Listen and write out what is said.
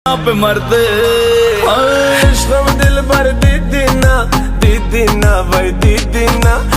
पे मरते इश्क़ दिल भर दीदी ना भाई दीदी ना